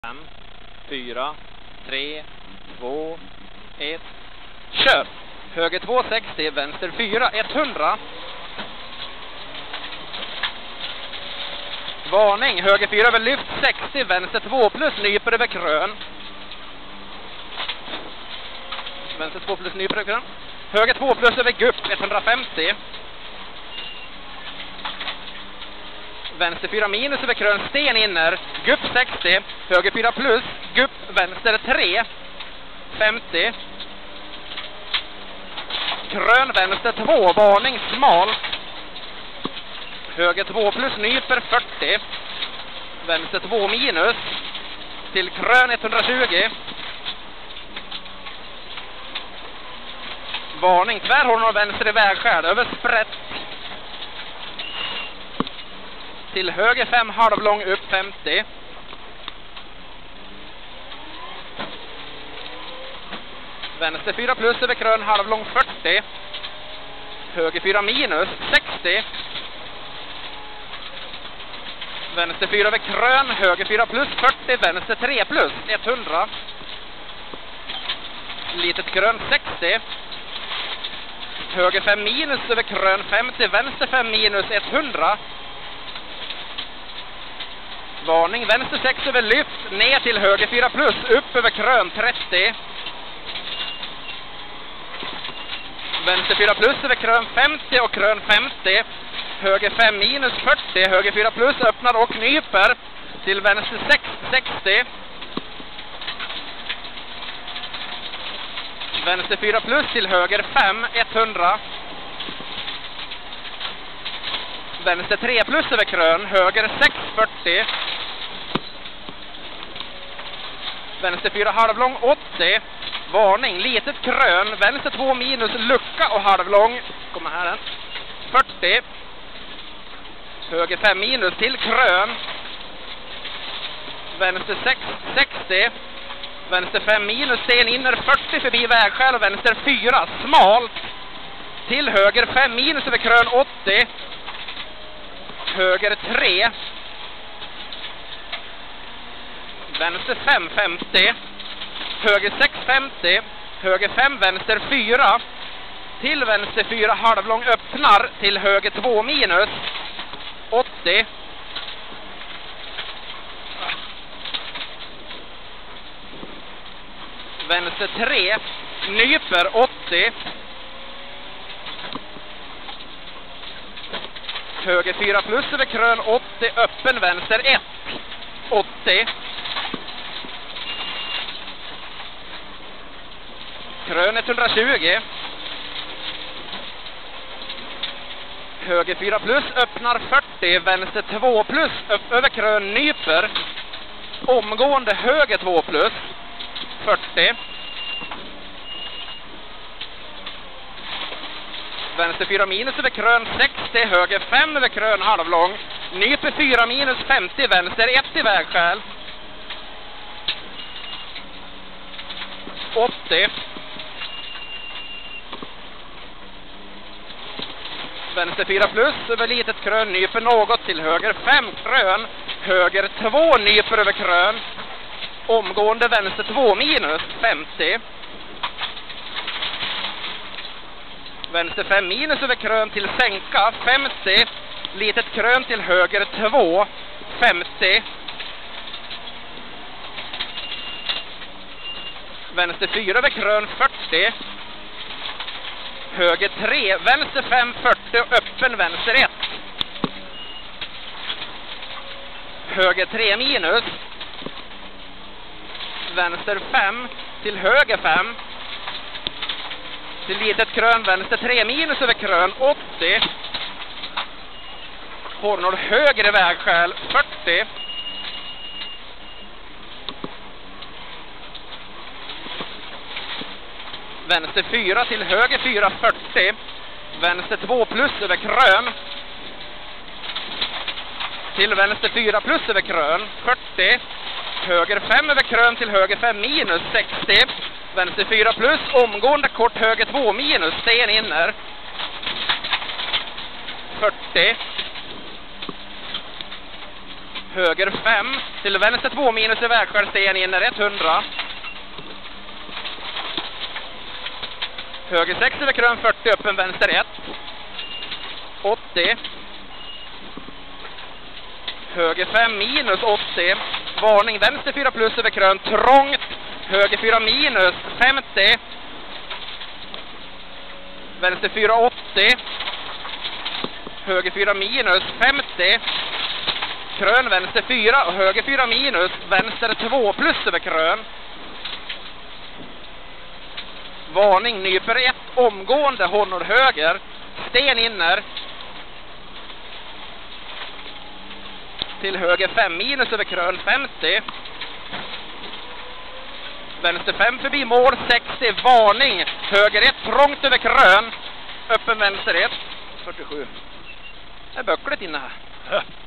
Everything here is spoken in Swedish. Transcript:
5, 4, 3, 2, 1. Kör! Höger 260, vänster 4, 100. Varning, höger 4 över lyft 60, vänster 2 plus, nyper över krön. Vänster 2 plus, nyper över krön. Höger 2 plus över gupp, 150. Vänster 4 minus över krön, sten inner, gupp 60, höger 4 plus, gupp, vänster 3, 50. Krön vänster 2, varning smal. Höger 2 plus, nyper 40. Vänster 2 minus. Till krön 120. Varning, tvärhåll och vänster i vägskärd, över sprätt. Till höger 5, halvlång, upp 50. Vänster 4 plus över krön, halvlång 40. Höger 4 minus, 60. Vänster 4 över krön, höger 4 plus 40, vänster 3 plus 100. Litet krön 60. Höger 5 minus över krön 50, vänster 5 minus 100. Varning, vänster 6 över lyft, ner till höger 4 plus, upp över krön 30. Vänster 4 plus över krön 50 och krön 50. Höger 5 minus 40, höger 4 plus öppnar och knyper. Till vänster 6, 60. Vänster 4 plus till höger 5, 100. Vänster 3 plus över krön, höger 6, 40. Vänster 4 halvlång 80. Varning, litet krön, vänster 2 minus, lucka och halvlång. Kommer här den. 40. Höger 5 minus till krön. Vänster 6, 60. Vänster 5 minus, sten inner 40 förbi vägskäl och vänster 4, smalt. Till höger 5 minus över krön 80. Höger 3. Vänster 5, 50. Höger 6, 50. Höger 5, vänster 4. Till vänster 4, halvlång öppnar. Till höger 2 minus. 80. Vänster 3. Nyper 80. Höger 4 plus över krön 80. Öppen vänster 1. 80. Krön 120. Höger 4 plus öppnar 40. Vänster 2 plus upp över krön nyper. Omgående höger 2 plus 40. Vänster 4 minus över krön 60. Höger 5 över krön halvlång. Nyper 4 minus 50. Vänster 1 i vägskäl. 80. Vänster 4 plus över litet krön, nyper något till höger 5 krön. Höger 2 nyper över krön. Omgående vänster 2 minus 50. Vänster 5 minus över krön till sänka 50. Litet krön till höger 2 50. Vänster 4 över krön 40. Höger 3, vänster 5, 40 och öppen vänster 1. Höger 3 minus. Vänster 5 till höger 5. Till litet krön, vänster 3 minus över krön 80. Hornor höger vägskäl 40. Vänster 4 till höger 4, 40. Vänster 2 plus över krön. Till vänster 4 plus över krön, 40. Höger 5 över krön till höger 5 minus, 60. Vänster 4 plus, omgående kort höger 2 minus, sten inner. 40. höger 5, till vänster 2 minus i vägskäl, sten in 100. Höger 6 över krön 40, öppen vänster 1. 80. Höger 5 minus 80. Varning vänster 4 plus över krön, trångt. Höger 4 minus 50. Vänster 4 80. Höger 4 minus 50. Krön vänster 4 och höger 4 minus. Vänster 2 plus över krön. Varning nyper 1 omgående honor höger. Sten inner. Till höger 5 minus över krön 50. Vänster 5 förbi mål 60. Varning höger 1 trångt över krön. Öppen vänster 1 47. Det är böckligt inne här.